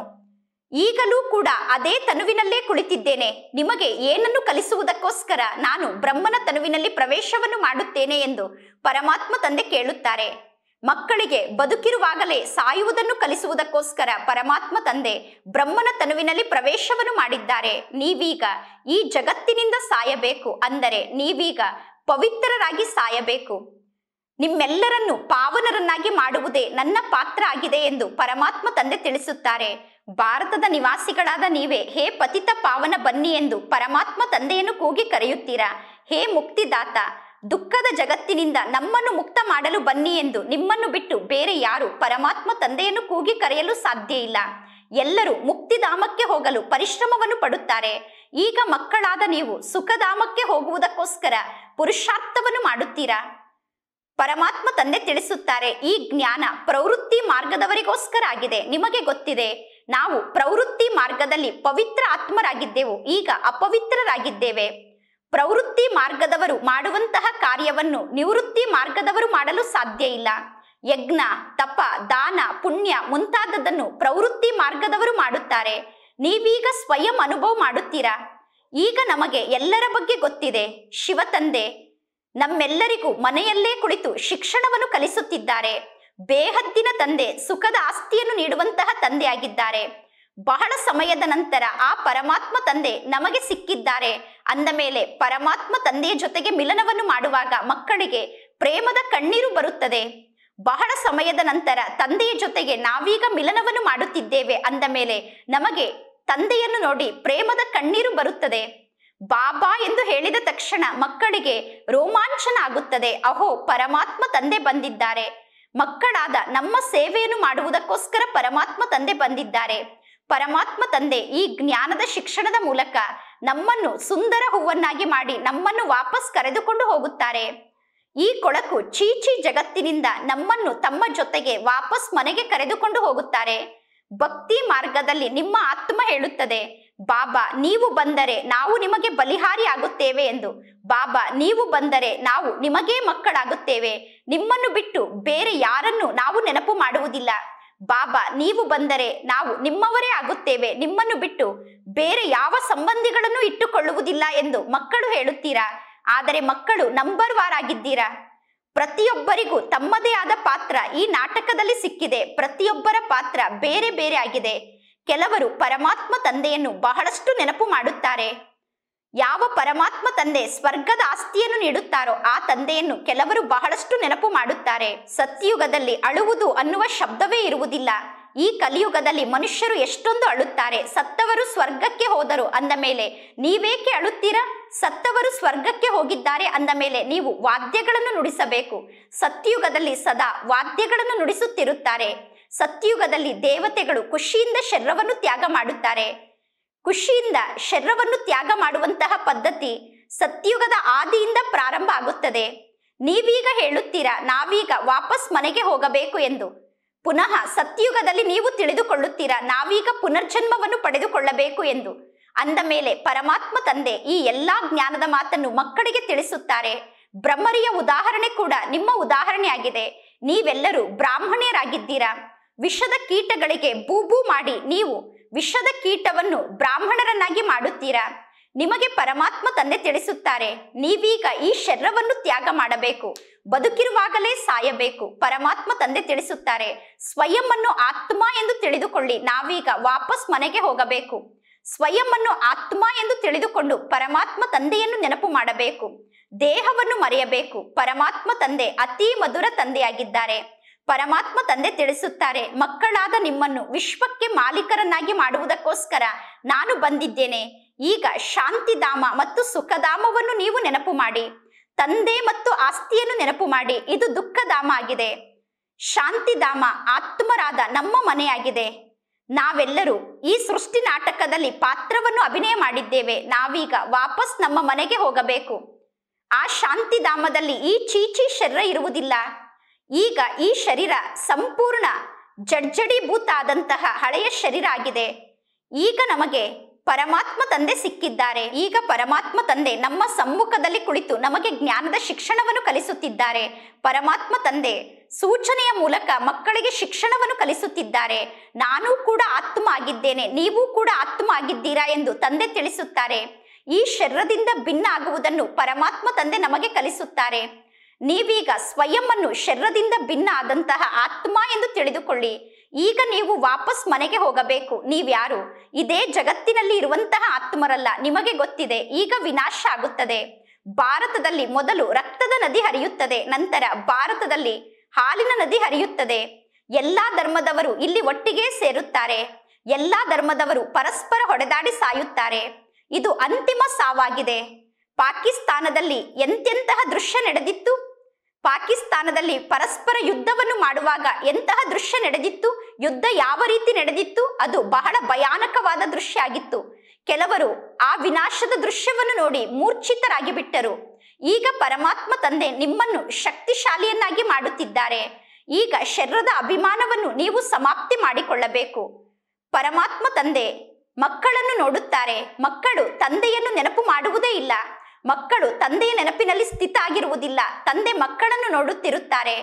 ಈಗಲೂ ಕೂಡ ಅದೇ ತನುವಿನಲ್ಲೇ ಕುಳಿತಿದ್ದೇನೆ. ನಿಮಗೆ ಏನನ್ನು ಕಲಿಸುವುದಕ್ಕೋಸ್ಕರ ನಾನು ಬ್ರಹ್ಮನ ತನುವಿನಲ್ಲಿ ಪ್ರವೇಶವನ್ನು ಮಾಡುತ್ತೇನೆ ಎಂದು ಪರಮಾತ್ಮ ತಂದೆ ಕೇಳುತ್ತಾರೆ. ಮಕ್ಕಳಿಗೆ ಬದುಕಿರುವಾಗಲೇ ಸಾಯುವುದನ್ನು ಕಲಿಸುವುದಕ್ಕೋಸ್ಕರ ಪರಮಾತ್ಮ ತಂದೆ ಬ್ರಹ್ಮನ ತನುವಿನಲ್ಲಿ ಪ್ರವೇಶವನ್ನು ಮಾಡಿದ್ದಾರೆ. ನೀವೀಗ ಈ ಜಗತ್ತಿನಿಂದ ಸಾಯಬೇಕು, ಅಂದರೆ ನೀವೀಗ ಪವಿತ್ರರಾಗಿ ಸಾಯಬೇಕು. ನಿಮ್ಮೆಲ್ಲರನ್ನು ಪಾವನರನ್ನಾಗಿ ಮಾಡುವುದೇ ನನ್ನ ಪಾತ್ರ ಆಗಿದೆ ಎಂದು ಪರಮಾತ್ಮ ತಂದೆ ತಿಳಿಸುತ್ತಾರೆ. ಭಾರತದ ನಿವಾಸಿಗಳಾದ ನೀವೇ ಹೇ ಪತಿತ ಪಾವನ ಬನ್ನಿ ಎಂದು ಪರಮಾತ್ಮ ತಂದೆಯನ್ನು ಕೂಗಿ ಕರೆಯುತ್ತೀರಾ. ಹೇ ಮುಕ್ತಿದಾತ, ದುಃಖದ ಜಗತ್ತಿನಿಂದ ನಮ್ಮನ್ನು ಮುಕ್ತ ಮಾಡಲು ಬನ್ನಿ ಎಂದು ನಿಮ್ಮನ್ನು ಬಿಟ್ಟು ಬೇರೆ ಯಾರು ಪರಮಾತ್ಮ ತಂದೆಯನ್ನು ಕೂಗಿ ಕರೆಯಲು ಸಾಧ್ಯ ಇಲ್ಲ. ಎಲ್ಲರೂ ಮುಕ್ತಿಧಾಮಕ್ಕೆ ಹೋಗಲು ಪರಿಶ್ರಮವನ್ನು ಪಡುತ್ತಾರೆ. ಈಗ ಮಕ್ಕಳಾದ ನೀವು ಸುಖಧಾಮಕ್ಕೆ ಹೋಗುವುದಕ್ಕೋಸ್ಕರ ಪುರುಷಾರ್ಥವನ್ನು ಮಾಡುತ್ತೀರಾ. ಪರಮಾತ್ಮ ತಂದೆ ತಿಳಿಸುತ್ತಾರೆ, ಈ ಜ್ಞಾನ ಪ್ರವೃತ್ತಿ ಮಾರ್ಗದವರಿಗೋಸ್ಕರ ಆಗಿದೆ. ನಿಮಗೆ ಗೊತ್ತಿದೆ, ನಾವು ಪ್ರವೃತ್ತಿ ಮಾರ್ಗದಲ್ಲಿ ಪವಿತ್ರ ಆತ್ಮರಾಗಿದ್ದೆವು, ಈಗ ಅಪವಿತ್ರರಾಗಿದ್ದೇವೆ. ಪ್ರವೃತ್ತಿ ಮಾರ್ಗದವರು ಮಾಡುವಂತಹ ಕಾರ್ಯವನ್ನು ನಿವೃತ್ತಿ ಮಾರ್ಗದವರು ಮಾಡಲು ಸಾಧ್ಯ ಇಲ್ಲ. ಯಜ್ಞ, ತಪ, ದಾನ, ಪುಣ್ಯ ಮುಂತಾದದನ್ನು ಪ್ರವೃತ್ತಿ ಮಾರ್ಗದವರು ಮಾಡುತ್ತಾರೆ. ನೀವೀಗ ಸ್ವಯಂ ಅನುಭವ ಮಾಡುತ್ತೀರಾ. ಈಗ ನಮಗೆ ಎಲ್ಲರ ಬಗ್ಗೆ ಗೊತ್ತಿದೆ. ಶಿವ ತಂದೆ ನಮ್ಮೆಲ್ಲರಿಗೂ ಮನೆಯಲ್ಲೇ ಕುಳಿತು ಶಿಕ್ಷಣವನ್ನು ಕಲಿಸುತ್ತಿದ್ದಾರೆ. ಬೇಹದ್ದಿನ ತಂದೆ, ಸುಖದ ಆಸ್ತಿಯನ್ನು ನೀಡುವಂತಹ ತಂದೆಯಾಗಿದ್ದಾರೆ. ಬಹಳ ಸಮಯದ ನಂತರ ಆ ಪರಮಾತ್ಮ ತಂದೆ ನಮಗೆ ಸಿಕ್ಕಿದ್ದಾರೆ ಅಂದ ಮೇಲೆ ಪರಮಾತ್ಮ ತಂದೆಯ ಜೊತೆಗೆ ಮಿಲನವನ್ನು ಮಾಡುವಾಗ ಮಕ್ಕಳಿಗೆ ಪ್ರೇಮದ ಕಣ್ಣೀರು ಬರುತ್ತದೆ. ಬಹಳ ಸಮಯದ ನಂತರ ತಂದೆಯ ಜೊತೆಗೆ ನಾವೀಗ ಮಿಲನವನ್ನು ಮಾಡುತ್ತಿದ್ದೇವೆ ಅಂದ ಮೇಲೆ ನಮಗೆ ತಂದೆಯನ್ನು ನೋಡಿ ಪ್ರೇಮದ ಕಣ್ಣೀರು ಬರುತ್ತದೆ. ಬಾಬಾ ಎಂದು ಹೇಳಿದ ತಕ್ಷಣ ಮಕ್ಕಳಿಗೆ ರೋಮಾಂಚನ ಆಗುತ್ತದೆ. ಅಹೋ, ಪರಮಾತ್ಮ ತಂದೆ ಬಂದಿದ್ದಾರೆ. ಮಕ್ಕಳಾದ ನಮ್ಮ ಸೇವೆಯನ್ನು ಮಾಡುವುದಕ್ಕೋಸ್ಕರ ಪರಮಾತ್ಮ ತಂದೆ ಬಂದಿದ್ದಾರೆ. ಪರಮಾತ್ಮ ತಂದೆ ಈ ಜ್ಞಾನದ ಶಿಕ್ಷಣದ ಮೂಲಕ ನಮ್ಮನ್ನು ಸುಂದರ ಹೂವನ್ನಾಗಿ ಮಾಡಿ ನಮ್ಮನ್ನು ವಾಪಸ್ ಕರೆದುಕೊಂಡು ಹೋಗುತ್ತಾರೆ. ಈ ಕೊಳಕು ಚೀಚಿ ಜಗತ್ತಿನಿಂದ ನಮ್ಮನ್ನು ತಮ್ಮ ಜೊತೆಗೆ ವಾಪಸ್ ಮನೆಗೆ ಕರೆದುಕೊಂಡು ಹೋಗುತ್ತಾರೆ. ಭಕ್ತಿ ಮಾರ್ಗದಲ್ಲಿ ನಿಮ್ಮ ಆತ್ಮ ಹೇಳುತ್ತದೆ, ಬಾಬಾ ನೀವು ಬಂದರೆ ನಾವು ನಿಮಗೆ ಬಲಿಹಾರಿ ಆಗುತ್ತೇವೆ ಎಂದು. ಬಾಬಾ ನೀವು ಬಂದರೆ ನಾವು ನಿಮಗೇ ಮಕ್ಕಳಾಗುತ್ತೇವೆ. ನಿಮ್ಮನ್ನು ಬಿಟ್ಟು ಬೇರೆ ಯಾರನ್ನು ನಾವು ನೆನಪು ಮಾಡುವುದಿಲ್ಲ. ಬಾಬಾ ನೀವು ಬಂದರೆ ನಾವು ನಿಮ್ಮವರೇ ಆಗುತ್ತೇವೆ. ನಿಮ್ಮನ್ನು ಬಿಟ್ಟು ಬೇರೆ ಯಾವ ಸಂಬಂಧಿಗಳನ್ನು ಇಟ್ಟುಕೊಳ್ಳುವುದಿಲ್ಲ ಎಂದು ಮಕ್ಕಳು ಹೇಳುತ್ತೀರಾ. ಆದರೆ ಮಕ್ಕಳು ನಂಬರ್ ವಾರ್ ಆಗಿದ್ದೀರಾ. ಪ್ರತಿಯೊಬ್ಬರಿಗೂ ತಮ್ಮದೇ ಆದ ಪಾತ್ರ ಈ ನಾಟಕದಲ್ಲಿ ಸಿಕ್ಕಿದೆ. ಪ್ರತಿಯೊಬ್ಬರ ಪಾತ್ರ ಬೇರೆ ಬೇರೆ ಆಗಿದೆ. ಕೆಲವರು ಪರಮಾತ್ಮ ತಂದೆಯನ್ನು ಬಹಳಷ್ಟು ನೆನಪು ಮಾಡುತ್ತಾರೆ. ಯಾವ ಪರಮಾತ್ಮ ತಂದೆ ಸ್ವರ್ಗದ ಆಸ್ತಿಯನ್ನು ನೀಡುತ್ತಾರೋ ಆ ತಂದೆಯನ್ನು ಕೆಲವರು ಬಹಳಷ್ಟು ನೆನಪು ಮಾಡುತ್ತಾರೆ. ಸತ್ಯಯುಗದಲ್ಲಿ ಅಳುವುದು ಅನ್ನುವ ಶಬ್ದವೇ ಇರುವುದಿಲ್ಲ. ಈ ಕಲಿಯುಗದಲ್ಲಿ ಮನುಷ್ಯರು ಎಷ್ಟೊಂದು ಅಳುತ್ತಾರೆ. ಸತ್ತವರು ಸ್ವರ್ಗಕ್ಕೆ ಹೋದರು ಅಂದ ಮೇಲೆ ನೀವೇಕೆ ಅಳುತ್ತೀರಾ? ಸತ್ತವರು ಸ್ವರ್ಗಕ್ಕೆ ಹೋಗಿದ್ದಾರೆ ಅಂದ ಮೇಲೆ ನೀವು ವಾದ್ಯಗಳನ್ನು ನುಡಿಸಬೇಕು. ಸತ್ಯಯುಗದಲ್ಲಿ ಸದಾ ವಾದ್ಯಗಳನ್ನು ನುಡಿಸುತ್ತಿರುತ್ತಾರೆ. ಸತ್ಯಯುಗದಲ್ಲಿ ದೇವತೆಗಳು ಖುಷಿಯಿಂದ ಶರೀರವನ್ನು ತ್ಯಾಗ ಮಾಡುತ್ತಾರೆ. ಖುಷಿಯಿಂದ ಶರೀರವನ್ನು ತ್ಯಾಗ ಮಾಡುವಂತಹ ಪದ್ಧತಿ ಸತ್ಯಯುಗದ ಆದಿಯಿಂದ ಪ್ರಾರಂಭ ಆಗುತ್ತದೆ. ನೀವೀಗ ಹೇಳುತ್ತೀರಾ ನಾವೀಗ ವಾಪಸ್ ಮನೆಗೆ ಹೋಗಬೇಕು ಎಂದು. ಪುನಃ ಸತ್ಯಯುಗದಲ್ಲಿ ನೀವು ತಿಳಿದುಕೊಳ್ಳುತ್ತೀರಾ ನಾವೀಗ ಪುನರ್ಜನ್ಮವನ್ನು ಪಡೆದುಕೊಳ್ಳಬೇಕು ಎಂದು. ಅಂದ ಮೇಲೆ ಪರಮಾತ್ಮ ತಂದೆ ಈ ಎಲ್ಲಾ ಜ್ಞಾನದ ಮಾತನ್ನು ಮಕ್ಕಳಿಗೆ ತಿಳಿಸುತ್ತಾರೆ. ಬ್ರಹ್ಮರಿಯ ಉದಾಹರಣೆ ಕೂಡ ನಿಮ್ಮ ಉದಾಹರಣೆ ಆಗಿದೆ. ನೀವೆಲ್ಲರೂ ಬ್ರಾಹ್ಮಣರಾಗಿದ್ದೀರಾ. ವಿಷದ ಕೀಟಗಳಿಗೆ ಬೂಬೂ ಮಾಡಿ ನೀವು ವಿಷದ ಕೀಟವನ್ನು ಬ್ರಾಹ್ಮಣರನ್ನಾಗಿ ಮಾಡುತ್ತೀರಾ. ನಿಮಗೆ ಪರಮಾತ್ಮ ತಂದೆ ತಿಳಿಸುತ್ತಾರೆ ನೀವೀಗ ಈ ಶರೀರವನ್ನು ತ್ಯಾಗ ಮಾಡಬೇಕು. ಬದುಕಿರುವಾಗಲೇ ಸಾಯಬೇಕು. ಪರಮಾತ್ಮ ತಂದೆ ತಿಳಿಸುತ್ತಾರೆ ಸ್ವಯಂ ಅನ್ನು ಆತ್ಮ ಎಂದು ತಿಳಿದುಕೊಳ್ಳಿ. ನಾವೀಗ ವಾಪಸ್ ಮನೆಗೆ ಹೋಗಬೇಕು. ಸ್ವಯಂ ಅನ್ನು ಆತ್ಮ ಎಂದು ತಿಳಿದುಕೊಂಡು ಪರಮಾತ್ಮ ತಂದೆಯನ್ನು ನೆನಪು ಮಾಡಬೇಕು. ದೇಹವನ್ನು ಮರೆಯಬೇಕು. ಪರಮಾತ್ಮ ತಂದೆ ಅತಿ ಮಧುರ ತಂದೆಯಾಗಿದ್ದಾರೆ. ಪರಮಾತ್ಮ ತಂದೆ ತಿಳಿಸುತ್ತಾರೆ ಮಕ್ಕಳಾದ ನಿಮ್ಮನ್ನು ವಿಶ್ವಕ್ಕೆ ಮಾಲೀಕರನ್ನಾಗಿ ಮಾಡುವುದಕ್ಕೋಸ್ಕರ ನಾನು ಬಂದಿದ್ದೇನೆ. ಈಗ ಶಾಂತಿಧಾಮ ಮತ್ತು ಸುಖಧಾಮವನ್ನು ನೀವು ನೆನಪು ಮಾಡಿ. ತಂದೆ ಮತ್ತು ಆಸ್ತಿಯನ್ನು ನೆನಪು ಮಾಡಿ. ಇದು ದುಃಖಧಾಮ ಆಗಿದೆ. ಶಾಂತಿಧಾಮ ಆತ್ಮರಾದ ನಮ್ಮ ಮನೆಯಾಗಿದೆ. ನಾವೆಲ್ಲರೂ ಈ ಸೃಷ್ಟಿ ನಾಟಕದಲ್ಲಿ ಪಾತ್ರವನ್ನು ಅಭಿನಯ ಮಾಡಿದ್ದೇವೆ. ನಾವೀಗ ವಾಪಸ್ ನಮ್ಮ ಮನೆಗೆ ಹೋಗಬೇಕು. ಆ ಶಾಂತಿಧಾಮದಲ್ಲಿ ಈ ಚೀಚಿ ಶರೀರ ಇರುವುದಿಲ್ಲ. ಈಗ ಈ ಶರೀರ ಸಂಪೂರ್ಣ ಜಡ್ಜಡೀಭೂತ ಆದಂತಹ ಹಳೆಯ ಶರೀರ ಆಗಿದೆ. ಈಗ ನಮಗೆ ಪರಮಾತ್ಮ ತಂದೆ ಸಿಕ್ಕಿದ್ದಾರೆ. ಈಗ ಪರಮಾತ್ಮ ತಂದೆ ನಮ್ಮ ಸಮ್ಮುಖದಲ್ಲಿ ಕುಳಿತು ನಮಗೆ ಜ್ಞಾನದ ಶಿಕ್ಷಣವನ್ನು ಕಲಿಸುತ್ತಿದ್ದಾರೆ. ಪರಮಾತ್ಮ ತಂದೆ ಸೂಚನೆಯ ಮೂಲಕ ಮಕ್ಕಳಿಗೆ ಶಿಕ್ಷಣವನ್ನು ಕಲಿಸುತ್ತಿದ್ದಾರೆ. ನಾನು ಕೂಡ ಆತ್ಮ ಆಗಿದ್ದೇನೆ, ನೀವು ಕೂಡ ಆತ್ಮ ಆಗಿದ್ದೀರಾ ಎಂದು ತಂದೆ ತಿಳಿಸುತ್ತಾರೆ. ಈ ಶರೀರದಿಂದ ಭಿನ್ನ ಆಗುವುದನ್ನು ಪರಮಾತ್ಮ ತಂದೆ ನಮಗೆ ಕಲಿಸುತ್ತಾರೆ. ನೀವೀಗ ಸ್ವಯಂ ಅನ್ನು ಶರೀರದಿಂದ ಭಿನ್ನ ಆದಂತಹ ಆತ್ಮ ಎಂದು ತಿಳಿದುಕೊಳ್ಳಿ. ಈಗ ನೀವು ವಾಪಸ್ ಮನೆಗೆ ಹೋಗಬೇಕು. ನೀವ್ಯಾರು? ಇದೇ ಜಗತ್ತಿನಲ್ಲಿ ಇರುವಂತಹ ಆತ್ಮರಲ್ಲ. ನಿಮಗೆ ಗೊತ್ತಿದೆ ಈಗ ವಿನಾಶ ಆಗುತ್ತದೆ. ಭಾರತದಲ್ಲಿ ಮೊದಲು ರಕ್ತದ ನದಿ ಹರಿಯುತ್ತದೆ, ನಂತರ ಭಾರತದಲ್ಲಿ ಹಾಲಿನ ನದಿ ಹರಿಯುತ್ತದೆ. ಎಲ್ಲಾ ಧರ್ಮದವರು ಇಲ್ಲಿ ಒಟ್ಟಿಗೆ ಸೇರುತ್ತಾರೆ. ಎಲ್ಲಾ ಧರ್ಮದವರು ಪರಸ್ಪರ ಹೊಡೆದಾಡಿ ಸಾಯುತ್ತಾರೆ. ಇದು ಅಂತಿಮ ಸಾವಾಗಿದೆ. ಪಾಕಿಸ್ತಾನದಲ್ಲಿ ಎಂತೆಂತಹ ದೃಶ್ಯ ನಡೆದಿತ್ತು. ಪಾಕಿಸ್ತಾನದಲ್ಲಿ ಪರಸ್ಪರ ಯುದ್ಧವನ್ನು ಮಾಡುವಾಗ ಎಂತಹ ದೃಶ್ಯ ನಡೆದಿತ್ತು. ಯುದ್ಧ ಯಾವ ರೀತಿ ನಡೆದಿತ್ತು? ಅದು ಬಹಳ ಭಯಾನಕವಾದ ದೃಶ್ಯ ಆಗಿತ್ತು. ಕೆಲವರು ಆ ವಿನಾಶದ ದೃಶ್ಯವನ್ನು ನೋಡಿ ಮೂರ್ಛಿತರಾಗಿ ಬಿಟ್ಟರು. ಈಗ ಪರಮಾತ್ಮ ತಂದೆ ನಿಮ್ಮನ್ನು ಶಕ್ತಿಶಾಲಿಯನ್ನಾಗಿ ಮಾಡುತ್ತಿದ್ದಾರೆ. ಈಗ ಶರೀರದ ಅಭಿಮಾನವನ್ನು ನೀವು ಸಮಾಪ್ತಿ ಮಾಡಿಕೊಳ್ಳಬೇಕು. ಪರಮಾತ್ಮ ತಂದೆ ಮಕ್ಕಳನ್ನು ನೋಡುತ್ತಾರೆ. ಮಕ್ಕಳು ತಂದೆಯನ್ನು ನೆನಪು ಮಾಡುವುದೇ ಇಲ್ಲ. ಮಕ್ಕಳು ತಂದೆಯ ನೆನಪಿನಲ್ಲಿ ಸ್ಥಿತ ಆಗಿರುವುದಿಲ್ಲ. ತಂದೆ ಮಕ್ಕಳನ್ನು ನೋಡುತ್ತಿರುತ್ತಾರೆ.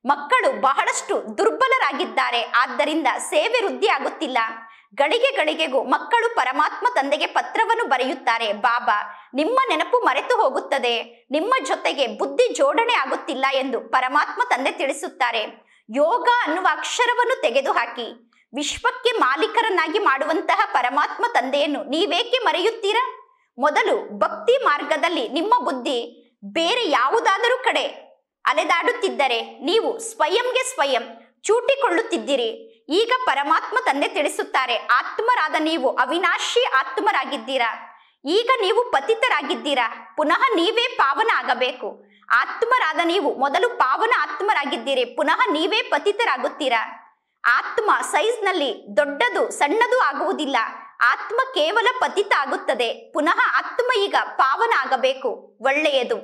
ಮಕ್ಕಳು ಬಹಳಷ್ಟು ದುರ್ಬಲರಾಗಿದ್ದಾರೆ, ಆದ್ದರಿಂದ ಸೇವೆ ವೃದ್ಧಿ ಆಗುತ್ತಿಲ್ಲ. ಗಳಿಗೆ ಗಳಿಗೆಗೂ ಮಕ್ಕಳು ಪರಮಾತ್ಮ ತಂದೆಗೆ ಪತ್ರವನ್ನು ಬರೆಯುತ್ತಾರೆ, ಬಾಬಾ ನಿಮ್ಮ ನೆನಪು ಮರೆತು ಹೋಗುತ್ತದೆ, ನಿಮ್ಮ ಜೊತೆಗೆ ಬುದ್ಧಿ ಜೋಡಣೆ ಆಗುತ್ತಿಲ್ಲ ಎಂದು ಪರಮಾತ್ಮ ತಂದೆ ತಿಳಿಸುತ್ತಾರೆ. ಯೋಗ ಅನ್ನುವ ಅಕ್ಷರವನ್ನು ತೆಗೆದುಹಾಕಿ ವಿಶ್ವಕ್ಕೆ ಮಾಲೀಕರನ್ನಾಗಿ ಮಾಡುವಂತಹ ಪರಮಾತ್ಮ ತಂದೆಯನ್ನು ನೀವೇಕೆ ಮರೆಯುತ್ತೀರಾ? ಮೊದಲು ಭಕ್ತಿ ಮಾರ್ಗದಲ್ಲಿ ನಿಮ್ಮ ಬುದ್ಧಿ ಬೇರೆ ಯಾವುದಾದರೂ ಕಡೆ ಅಲೆದಾಡುತ್ತಿದ್ದರೆ ನೀವು ಸ್ವಯಂಗೆ ಸ್ವಯಂ ಚೂಟಿಕೊಳ್ಳುತ್ತಿದ್ದೀರಿ. ಈಗ ಪರಮಾತ್ಮ ತಂದೆ ತಿಳಿಸುತ್ತಾರೆ, ಆತ್ಮರಾದ ನೀವು ಅವಿನಾಶಿ ಆತ್ಮರಾಗಿದ್ದೀರಾ. ಈಗ ನೀವು ಪತಿತರಾಗಿದ್ದೀರಾ, ಪುನಃ ನೀವೇ ಪಾವನ ಆಗಬೇಕು. ಆತ್ಮರಾದ ನೀವು ಮೊದಲು ಪಾವನ ಆತ್ಮರಾಗಿದ್ದೀರಿ, ಪುನಃ ನೀವೇ ಪತಿತರಾಗುತ್ತೀರಾ. ಆತ್ಮ ಸೈಜ್ನಲ್ಲಿ ದೊಡ್ಡದು ಸಣ್ಣದು ಆಗುವುದಿಲ್ಲ, ಆತ್ಮ ಕೇವಲ ಪತಿತ ಆಗುತ್ತದೆ. ಪುನಃ ಆತ್ಮ ಈಗ ಪಾವನ ಆಗಬೇಕು. ಒಳ್ಳೆಯದು.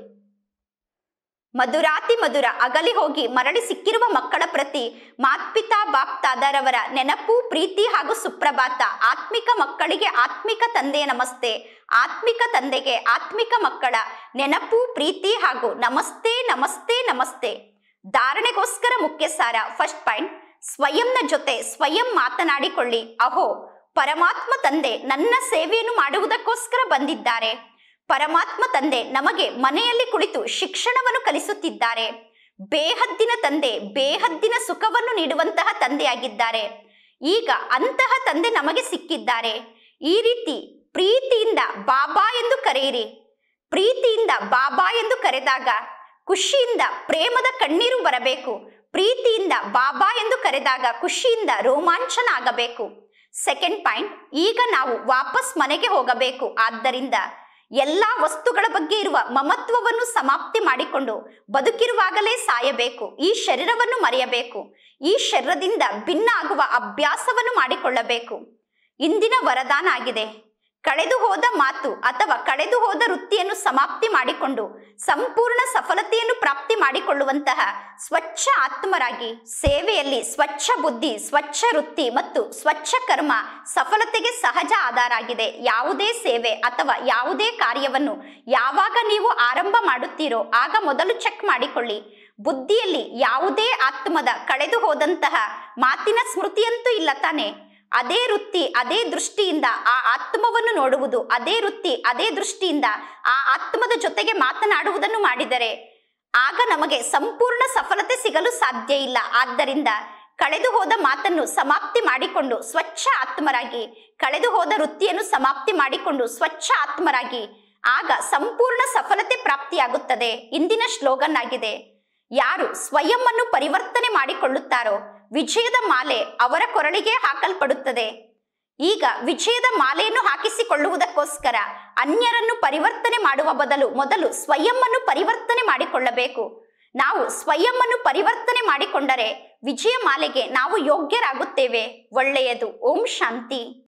ಮಧುರಾತಿ ಮಧುರ ಅಗಲಿ ಹೋಗಿ ಮರಳಿ ಸಿಕ್ಕಿರುವ ಮಕ್ಕಳ ಪ್ರತಿ ಮಾತ್ಪಿತಾ ಬಾಪ್ತಾದರವರ ನೆನಪು, ಪ್ರೀತಿ ಹಾಗೂ ಸುಪ್ರಭಾತ. ಆತ್ಮಿಕ ಮಕ್ಕಳಿಗೆ ಆತ್ಮಿಕ ತಂದೆಯ ನಮಸ್ತೆ, ಆತ್ಮಿಕ ತಂದೆಗೆ ಆತ್ಮಿಕ ಮಕ್ಕಳ ನೆನಪು, ಪ್ರೀತಿ ಹಾಗೂ ನಮಸ್ತೆ ನಮಸ್ತೆ ನಮಸ್ತೆ. ಧಾರಣೆಗೋಸ್ಕರ ಮುಖ್ಯ ಸಾರ. ಫಸ್ಟ್ ಪಾಯಿಂಟ್, ಸ್ವಯಂನ ಜೊತೆ ಸ್ವಯಂ ಮಾತನಾಡಿಕೊಳ್ಳಿ. ಅಹೋ, ಪರಮಾತ್ಮ ತಂದೆ ನನ್ನ ಸೇವೆಯನ್ನು ಮಾಡುವುದಕ್ಕೋಸ್ಕರ ಬಂದಿದ್ದಾರೆ. ಪರಮಾತ್ಮ ತಂದೆ ನಮಗೆ ಮನೆಯಲ್ಲಿ ಕುಳಿತು ಶಿಕ್ಷಣವನ್ನು ಕಲಿಸುತ್ತಿದ್ದಾರೆ. ಬೇಹದ್ದಿನ ತಂದೆ ಬೇಹದ್ದಿನ ಸುಖವನ್ನು ನೀಡುವಂತಹ ತಂದೆಯಾಗಿದ್ದಾರೆ. ಈಗ ಅಂತಹ ತಂದೆ ನಮಗೆ ಸಿಕ್ಕಿದ್ದಾರೆ. ಈ ರೀತಿ ಪ್ರೀತಿಯಿಂದ ಬಾಬಾ ಎಂದು ಕರೆಯಿರಿ. ಪ್ರೀತಿಯಿಂದ ಬಾಬಾ ಎಂದು ಕರೆದಾಗ ಖುಷಿಯಿಂದ ಪ್ರೇಮದ ಕಣ್ಣೀರು ಬರಬೇಕು. ಪ್ರೀತಿಯಿಂದ ಬಾಬಾ ಎಂದು ಕರೆದಾಗ ಖುಷಿಯಿಂದ ರೋಮಾಂಚನ ಆಗಬೇಕು. ಸೆಕೆಂಡ್ ಪಾಯಿಂಟ್, ಈಗ ನಾವು ವಾಪಸ್ ಮನೆಗೆ ಹೋಗಬೇಕು. ಆದ್ದರಿಂದ ಎಲ್ಲಾ ವಸ್ತುಗಳ ಬಗ್ಗೆ ಇರುವ ಮಮತ್ವವನ್ನು ಸಮಾಪ್ತಿ ಮಾಡಿಕೊಂಡು ಬದುಕಿರುವಾಗಲೇ ಸಾಯಬೇಕು. ಈ ಶರೀರವನ್ನು ಮರೆಯಬೇಕು. ಈ ಶರೀರದಿಂದ ಭಿನ್ನ ಆಗುವ ಅಭ್ಯಾಸವನ್ನು ಮಾಡಿಕೊಳ್ಳಬೇಕು. ಇಂದಿನ ವರದಾನ ಆಗಿದೆ, ಕಳೆದು ಹೋದ ಮಾತು ಅಥವಾ ಕಳೆದು ಹೋದ ವೃತ್ತಿಯನ್ನು ಸಮಾಪ್ತಿ ಮಾಡಿಕೊಂಡು ಸಂಪೂರ್ಣ ಸಫಲತೆಯನ್ನು ಪ್ರಾಪ್ತಿ ಮಾಡಿಕೊಳ್ಳುವಂತಹ ಸ್ವಚ್ಛ ಆತ್ಮರಾಗಿ ಸೇವೆಯಲ್ಲಿ ಸ್ವಚ್ಛ ಬುದ್ಧಿ, ಸ್ವಚ್ಛ ವೃತ್ತಿ ಮತ್ತು ಸ್ವಚ್ಛ ಕರ್ಮ ಸಫಲತೆಗೆ ಸಹಜ ಆಧಾರ ಆಗಿದೆ. ಯಾವುದೇ ಸೇವೆ ಅಥವಾ ಯಾವುದೇ ಕಾರ್ಯವನ್ನು ಯಾವಾಗ ನೀವು ಆರಂಭ ಮಾಡುತ್ತೀರೋ ಆಗ ಮೊದಲು ಚೆಕ್ ಮಾಡಿಕೊಳ್ಳಿ. ಬುದ್ಧಿಯಲ್ಲಿ ಯಾವುದೇ ಆತ್ಮದ ಕಳೆದು ಹೋದಂತಹ ಮಾತಿನ ಸ್ಮೃತಿಯಂತೂ ಇಲ್ಲ ತಾನೆ? ಅದೇ ವೃತ್ತಿ ಅದೇ ದೃಷ್ಟಿಯಿಂದ ಆ ಆತ್ಮವನ್ನು ನೋಡುವುದು, ಅದೇ ವೃತ್ತಿ ಅದೇ ದೃಷ್ಟಿಯಿಂದ ಆ ಆತ್ಮದ ಜೊತೆಗೆ ಮಾತನಾಡುವುದನ್ನು ಮಾಡಿದರೆ ಆಗ ನಮಗೆ ಸಂಪೂರ್ಣ ಸಫಲತೆ ಸಿಗಲು ಸಾಧ್ಯ ಇಲ್ಲ. ಆದ್ದರಿಂದ ಕಳೆದು ಹೋದ ಮಾತನ್ನು ಸಮಾಪ್ತಿ ಮಾಡಿಕೊಂಡು ಸ್ವಚ್ಛ ಆತ್ಮರಾಗಿ, ಕಳೆದು ಹೋದ ವೃತ್ತಿಯನ್ನು ಸಮಾಪ್ತಿ ಮಾಡಿಕೊಂಡು ಸ್ವಚ್ಛ ಆತ್ಮರಾಗಿ ಆಗ ಸಂಪೂರ್ಣ ಸಫಲತೆ ಪ್ರಾಪ್ತಿಯಾಗುತ್ತದೆ. ಇಂದಿನ ಸ್ಲೋಗನ್ ಆಗಿದೆ, ಯಾರು ಸ್ವಯಂ ಅನ್ನು ಪರಿವರ್ತನೆ ಮಾಡಿಕೊಳ್ಳುತ್ತಾರೋ ವಿಜಯದ ಮಾಲೆ ಅವರ ಕೊರಳಿಗೆ ಹಾಕಲ್ಪಡುತ್ತದೆ. ಈಗ ವಿಜಯದ ಮಾಲೆಯನ್ನು ಹಾಕಿಸಿಕೊಳ್ಳುವುದಕ್ಕೋಸ್ಕರ ಅನ್ಯರನ್ನು ಪರಿವರ್ತನೆ ಮಾಡುವ ಬದಲು ಮೊದಲು ಸ್ವಯಂ ಅನ್ನು ಪರಿವರ್ತನೆ ಮಾಡಿಕೊಳ್ಳಬೇಕು. ನಾವು ಸ್ವಯಂ ಅನ್ನು ಪರಿವರ್ತನೆ ಮಾಡಿಕೊಂಡರೆ ವಿಜಯ ಮಾಲೆಗೆ ನಾವು ಯೋಗ್ಯರಾಗುತ್ತೇವೆ. ಒಳ್ಳೆಯದು. ಓಂ ಶಾಂತಿ.